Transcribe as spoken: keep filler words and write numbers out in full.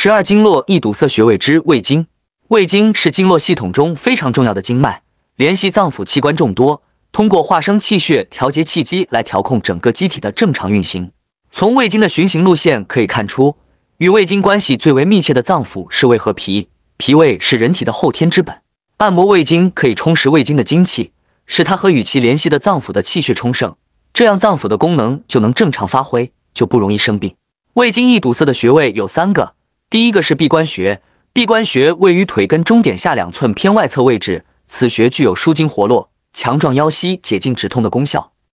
十二经络易堵塞穴位之胃经。胃经是经络系统中非常重要的经脉，联系脏腑器官众多，通过化生气血调节气机来调控整个机体的正常运行。从胃经的循行路线可以看出，与胃经关系最为密切的脏腑是胃和脾，脾胃是人体的后天之本。按摩胃经可以充实胃经的精气，使它和与其联系的脏腑的气血充盛，这样脏腑的功能就能正常发挥，就不容易生病。胃经易堵塞的穴位有三个，第一个是闭关穴。闭关穴位于腿根中点下两寸偏外侧位置，此穴具有舒筋活络、强壮腰膝、解痉止痛的功效。